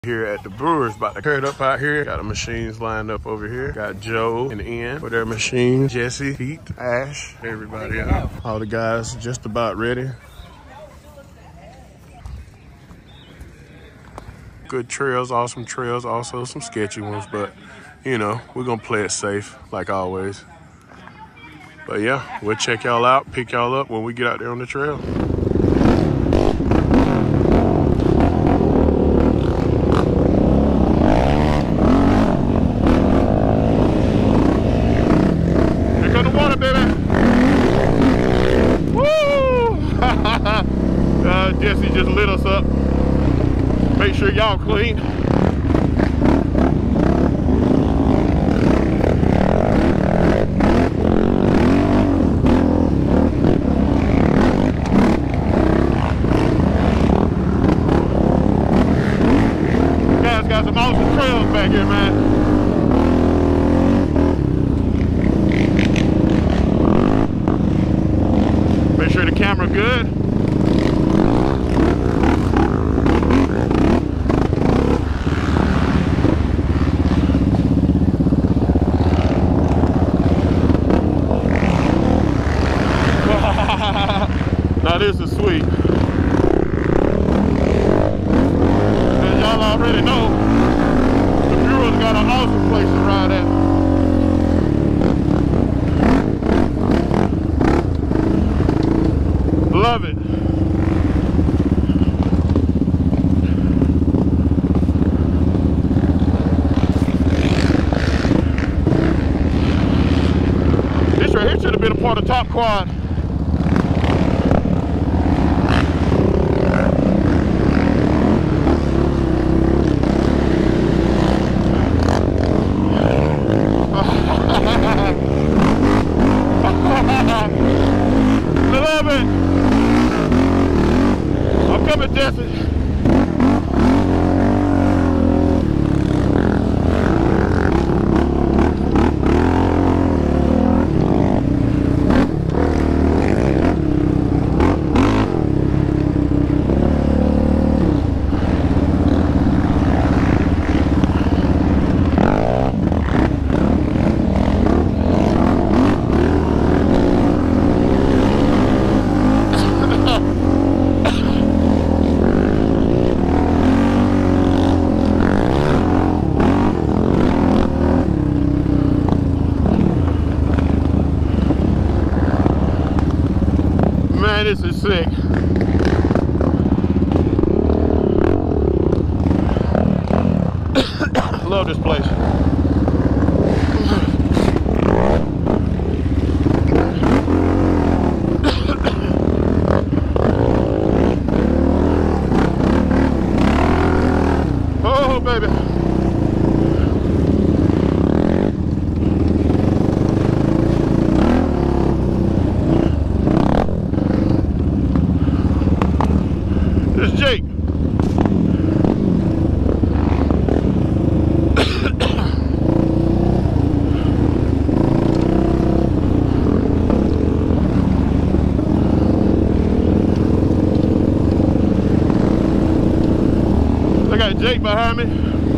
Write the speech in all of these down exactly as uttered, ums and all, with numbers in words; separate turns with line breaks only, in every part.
Here at the Brewers, about to tear it up out here. Got the machines lined up over here. Got Joe and Ian with their machines. Jesse, Pete, Ash, everybody else. All the guys just about ready. Good trails, awesome trails, also some sketchy ones, but you know, we're gonna play it safe like always. But yeah, we'll check y'all out, pick y'all up when we get out there on the trail. uh, Jesse just lit us up. Make sure y'all clean. Guys got some awesome trails back here, man. Make sure the camera good. Now this is sweet. As y'all already know, the Brewers got an awesome place to ride at. Love it. This right here should have been a part of Top Quad. Love it. I'm coming, Jesse. Man, this is sick. Love this place. Oh, baby. This is Jake. I got Jake behind me.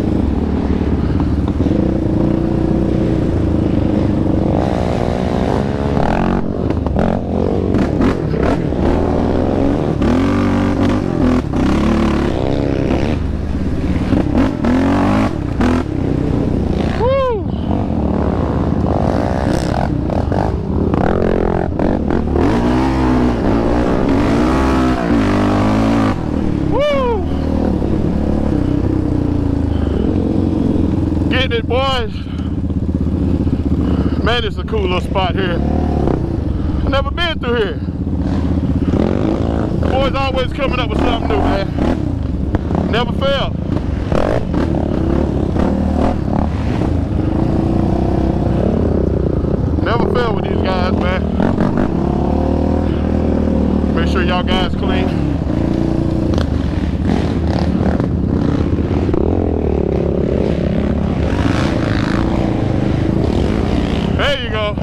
Getting it, boys. Man, it's a cool little spot here. Never been through here. Boys always coming up with something new, man. Never failed. Never failed with these guys, man. Make sure y'all guys clean. There you go.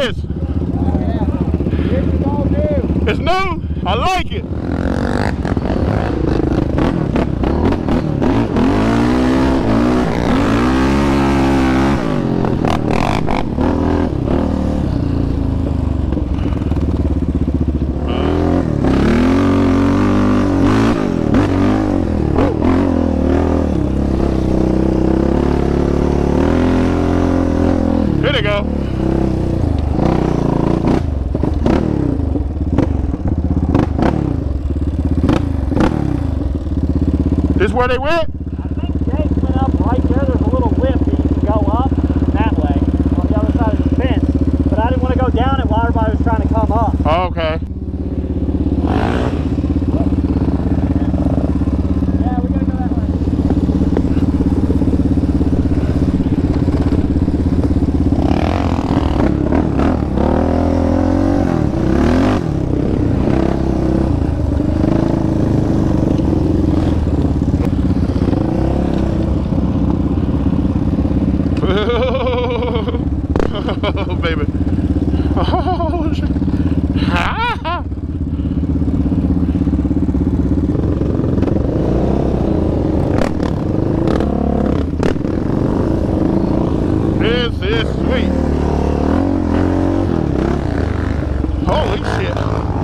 this?
Yeah. This is all new.
It's new? I like it. Here they go. This where they went?
I think Jake went up right there. There's a little lip that you can go up that way on the other side of the fence. But I didn't want to go down it while everybody was trying to come up.
Oh, okay.
Yeah, we gotta go that way.
Oh, baby. Oh, shit. This is sweet. Holy shit.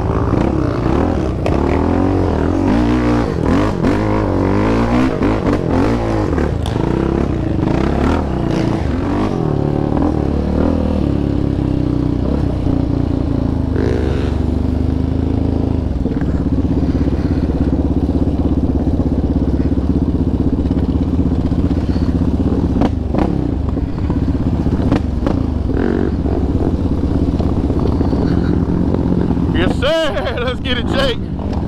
Yes, sir. Let's get it, Jake.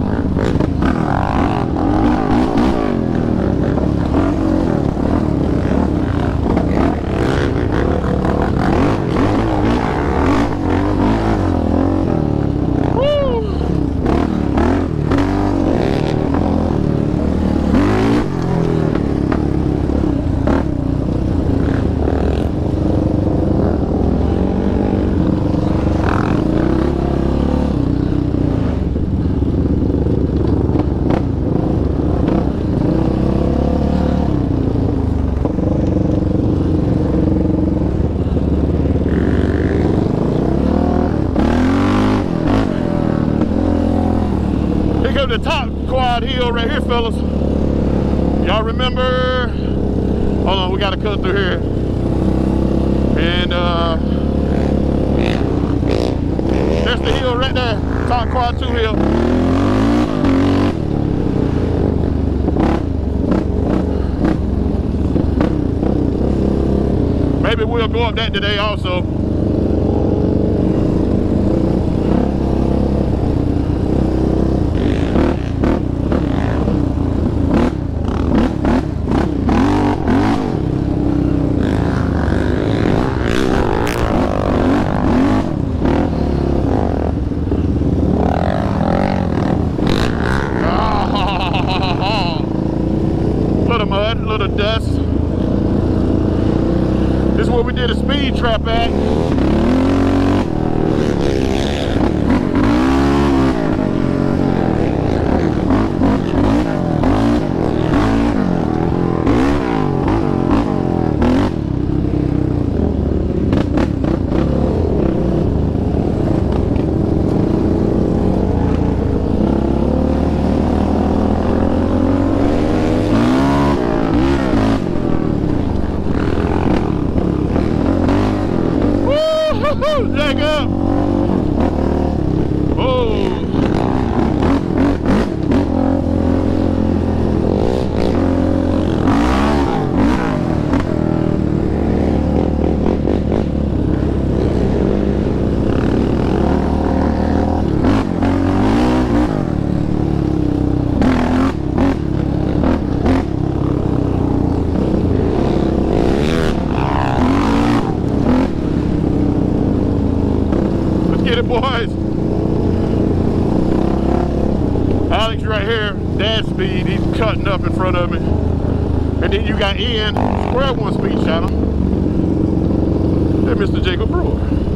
The top quad hill right here, fellas. Y'all remember? Hold on, we gotta cut through here. And uh there's the hill right there. Top quad two hill. Maybe we'll go up that today also. Mud, little dust. This is where we did a speed trap at. Jack up! Oh! Get it, boys. Alex right here, dad speed, he's cutting up in front of me. And then you got Ian, Square One Speed Channel, and Mister Jacob Brewer.